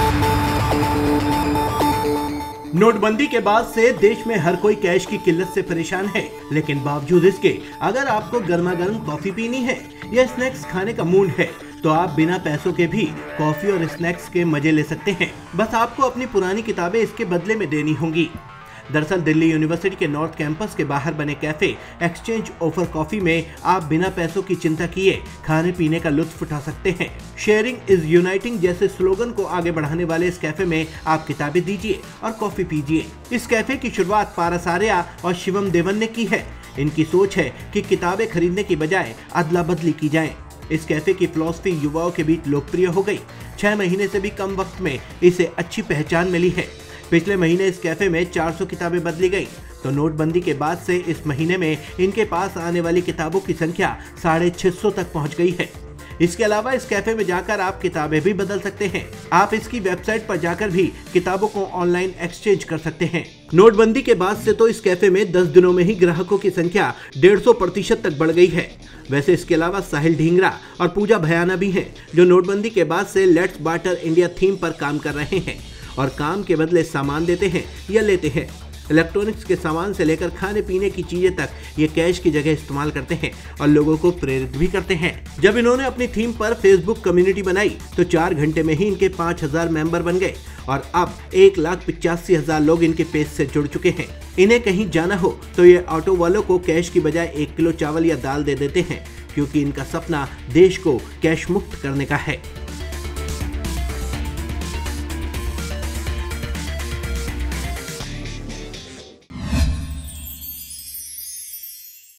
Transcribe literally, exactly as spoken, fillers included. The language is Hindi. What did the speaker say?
नोटबंदी के बाद से देश में हर कोई कैश की किल्लत से परेशान है, लेकिन बावजूद इसके अगर आपको गर्मा गर्म कॉफी पीनी है या स्नैक्स खाने का मूड है तो आप बिना पैसों के भी कॉफी और स्नैक्स के मजे ले सकते हैं। बस आपको अपनी पुरानी किताबें इसके बदले में देनी होंगी। दरअसल दिल्ली यूनिवर्सिटी के नॉर्थ कैंपस के बाहर बने कैफे एक्सचेंज ऑफर कॉफी में आप बिना पैसों की चिंता किए खाने पीने का लुत्फ उठा सकते हैं। शेयरिंग इज यूनाइटिंग जैसे स्लोगन को आगे बढ़ाने वाले इस कैफे में आप किताबें दीजिए और कॉफी पीजिए। इस कैफे की शुरुआत पारस आर्या और शिवम देवन ने की है। इनकी सोच है कि किताबें खरीदने की बजाय अदला बदली की जाए। इस कैफे की फिलॉसफी युवाओं के बीच लोकप्रिय हो गई। छह महीने से भी कम वक्त में इसे अच्छी पहचान मिली है। पिछले महीने इस कैफे में चार सौ किताबें बदली गई, तो नोटबंदी के बाद से इस महीने में इनके पास आने वाली किताबों की संख्या साढ़े छह सौ तक पहुंच गई है। इसके अलावा इस कैफे में जाकर आप किताबें भी बदल सकते हैं। आप इसकी वेबसाइट पर जाकर भी किताबों को ऑनलाइन एक्सचेंज कर सकते हैं। नोटबंदी के बाद से तो इस कैफे में दस दिनों में ही ग्राहकों की संख्या डेढ़ सौ प्रतिशत तक बढ़ गई है। वैसे इसके अलावा साहिल ढींगरा और पूजा भयाना भी हैं, जो नोटबंदी के बाद से लेट्स बार्टर इंडिया थीम पर काम कर रहे हैं और काम के बदले सामान देते हैं या लेते हैं। इलेक्ट्रॉनिक्स के सामान से लेकर खाने पीने की चीजें तक ये कैश की जगह इस्तेमाल करते हैं और लोगों को प्रेरित भी करते हैं। जब इन्होंने अपनी थीम पर फेसबुक कम्युनिटी बनाई तो चार घंटे में ही इनके पाँच हजार मेंबर बन गए और अब एक लाख पिचासी हजार लोग इनके पेज से जुड़ चुके हैं। इन्हें कहीं जाना हो तो ये ऑटो वालों को कैश की बजाय एक किलो चावल या दाल दे देते हैं, क्योंकि इनका सपना देश को कैश मुक्त करने का है।